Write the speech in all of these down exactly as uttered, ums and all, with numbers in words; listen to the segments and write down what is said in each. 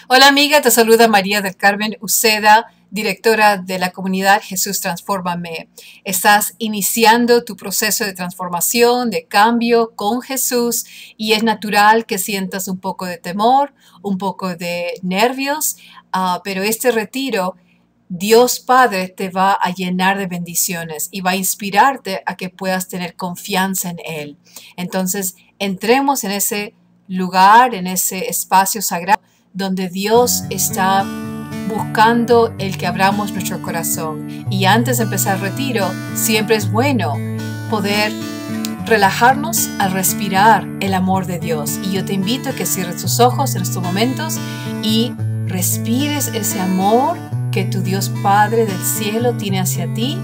Hola amiga, te saluda María del Carmen Uceda, directora de la comunidad Jesús Transfórmame. Estás iniciando tu proceso de transformación, de cambio con Jesús y es natural que sientas un poco de temor, un poco de nervios, uh, pero este retiro Dios Padre te va a llenar de bendiciones y va a inspirarte a que puedas tener confianza en Él. Entonces, entremos en ese lugar, en ese espacio sagrado donde Dios está buscando el que abramos nuestro corazón. Y antes de empezar el retiro, siempre es bueno poder relajarnos al respirar el amor de Dios. Y yo te invito a que cierres tus ojos en estos momentos y respires ese amor que tu Dios Padre del cielo tiene hacia ti.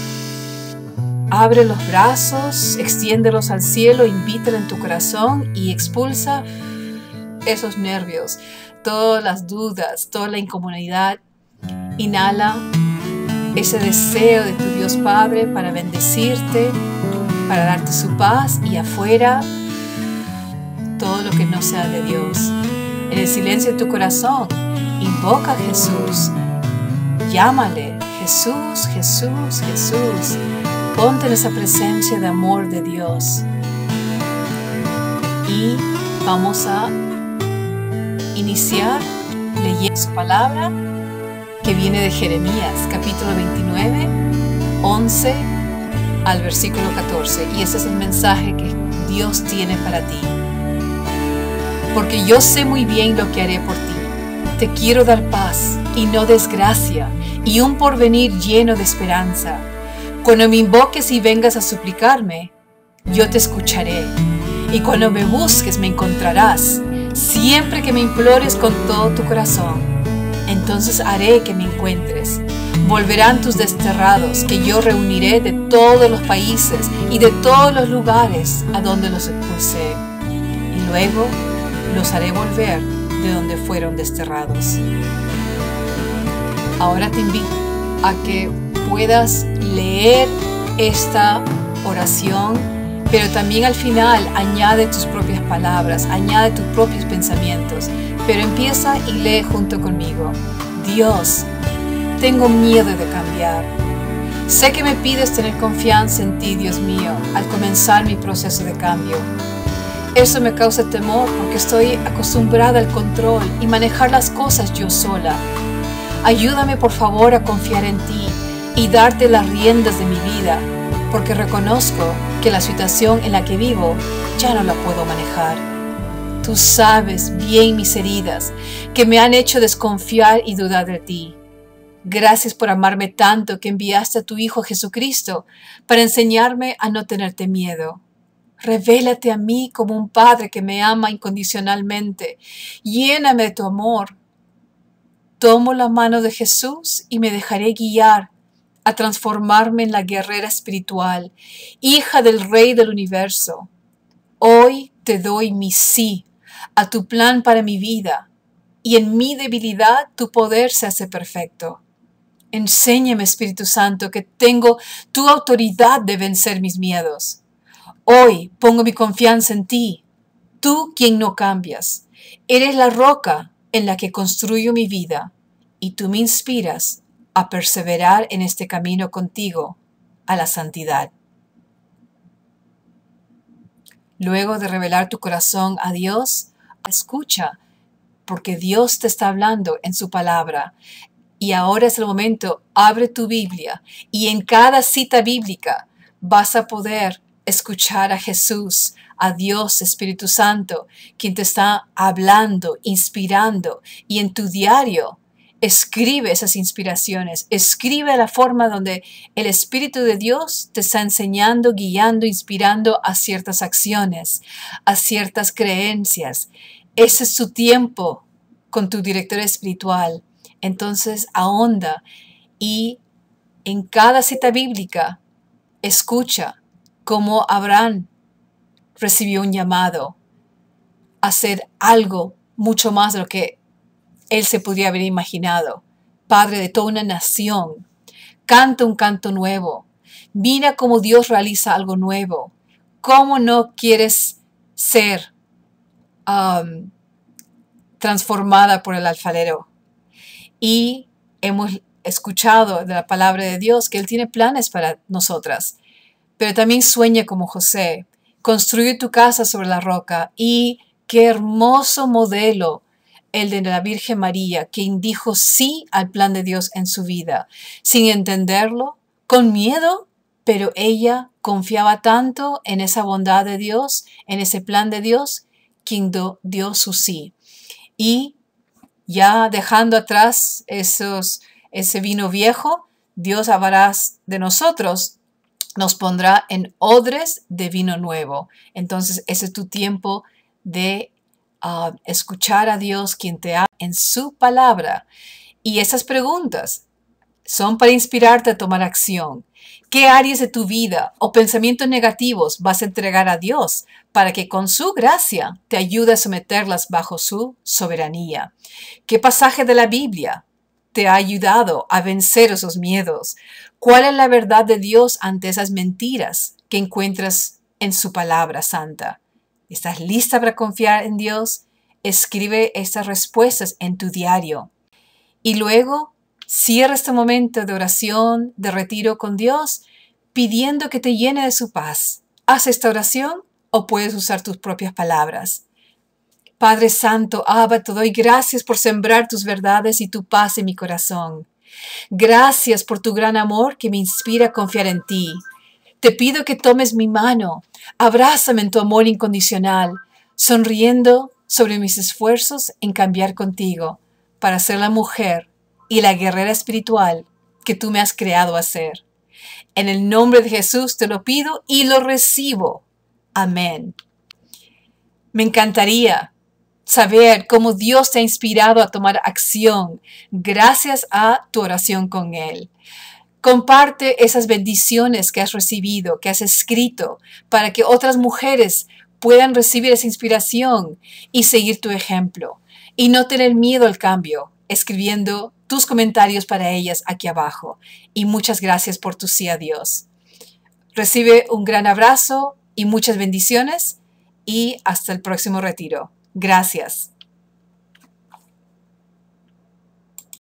Abre los brazos, extiéndelos al cielo, invítalo en tu corazón y expulsa esos nervios, todas las dudas, toda la incomodidad. Inhala ese deseo de tu Dios Padre para bendecirte, para darte su paz, y afuera todo lo que no sea de Dios. En el silencio de tu corazón, invoca a Jesús. Llámale, Jesús, Jesús, Jesús. Ponte en esa presencia de amor de Dios. Y vamos a iniciar leyendo su palabra que viene de Jeremías, capítulo veintinueve, once al versículo catorce. Y ese es el mensaje que Dios tiene para ti. Porque yo sé muy bien lo que haré por ti. Te quiero dar paz y no desgracia, y un porvenir lleno de esperanza. Cuando me invoques y vengas a suplicarme, yo te escucharé. Y cuando me busques, me encontrarás. Siempre que me implores con todo tu corazón, entonces haré que me encuentres. Volverán tus desterrados, que yo reuniré de todos los países y de todos los lugares a donde los expulsé. Y luego los haré volver de donde fueron desterrados. Ahora te invito a que puedas leer esta oración, pero también al final añade tus propias palabras, añade tus propios pensamientos. Pero empieza y lee junto conmigo. Dios, tengo miedo de cambiar. Sé que me pides tener confianza en ti, Dios mío, al comenzar mi proceso de cambio. Eso me causa temor porque estoy acostumbrada al control y manejar las cosas yo sola. Ayúdame por favor a confiar en ti y darte las riendas de mi vida, porque reconozco que la situación en la que vivo ya no la puedo manejar. Tú sabes bien mis heridas que me han hecho desconfiar y dudar de ti. Gracias por amarme tanto que enviaste a tu Hijo Jesucristo para enseñarme a no tenerte miedo. Revélate a mí como un Padre que me ama incondicionalmente. Lléname de tu amor. Tomo la mano de Jesús y me dejaré guiar a transformarme en la guerrera espiritual, hija del Rey del Universo. Hoy te doy mi sí a tu plan para mi vida, y en mi debilidad tu poder se hace perfecto. Enséñame, Espíritu Santo, que tengo tu autoridad de vencer mis miedos. Hoy pongo mi confianza en ti, tú quien no cambias. Eres la roca en la que construyo mi vida, y tú me inspiras a perseverar en este camino contigo a la santidad. Luego de revelar tu corazón a Dios, escucha, porque Dios te está hablando en su palabra. Y ahora es el momento, abre tu Biblia y en cada cita bíblica vas a poder escuchar a Jesús, a Dios, Espíritu Santo, quien te está hablando, inspirando. Y en tu diario, escribe esas inspiraciones, escribe la forma donde el Espíritu de Dios te está enseñando, guiando, inspirando a ciertas acciones, a ciertas creencias. Ese es su tiempo con tu director espiritual. Entonces ahonda y en cada cita bíblica escucha cómo Abraham recibió un llamado a hacer algo mucho más de lo que él se podría haber imaginado. Padre de toda una nación. Canta un canto nuevo. Mira cómo Dios realiza algo nuevo. ¿Cómo no quieres ser um, transformada por el alfarero. Y hemos escuchado de la palabra de Dios que Él tiene planes para nosotras. Pero también sueña como José. Construye tu casa sobre la roca. Y qué hermoso modelo el de la Virgen María, quien dijo sí al plan de Dios en su vida, sin entenderlo, con miedo, pero ella confiaba tanto en esa bondad de Dios, en ese plan de Dios, quien do, dio su sí. Y ya dejando atrás esos, ese vino viejo, Dios hará de nosotros, nos pondrá en odres de vino nuevo. Entonces ese es tu tiempo de Uh, escuchar a Dios, quien te habla en su palabra. Y esas preguntas son para inspirarte a tomar acción. ¿Qué áreas de tu vida o pensamientos negativos vas a entregar a Dios para que con su gracia te ayude a someterlas bajo su soberanía? ¿Qué pasaje de la Biblia te ha ayudado a vencer esos miedos? ¿Cuál es la verdad de Dios ante esas mentiras que encuentras en su palabra santa? ¿Estás lista para confiar en Dios? Escribe estas respuestas en tu diario. Y luego cierra este momento de oración, de retiro con Dios, pidiendo que te llene de su paz. Haz esta oración o puedes usar tus propias palabras. Padre Santo, Abba, te doy gracias por sembrar tus verdades y tu paz en mi corazón. Gracias por tu gran amor que me inspira a confiar en ti. Te pido que tomes mi mano, abrázame en tu amor incondicional, sonriendo sobre mis esfuerzos en cambiar contigo para ser la mujer y la guerrera espiritual que tú me has creado a ser. En el nombre de Jesús te lo pido y lo recibo. Amén. Me encantaría saber cómo Dios te ha inspirado a tomar acción gracias a tu oración con Él. Comparte esas bendiciones que has recibido, que has escrito, para que otras mujeres puedan recibir esa inspiración y seguir tu ejemplo. Y no tener miedo al cambio, escribiendo tus comentarios para ellas aquí abajo. Y muchas gracias por tu sí a Dios. Recibe un gran abrazo y muchas bendiciones y hasta el próximo retiro. Gracias.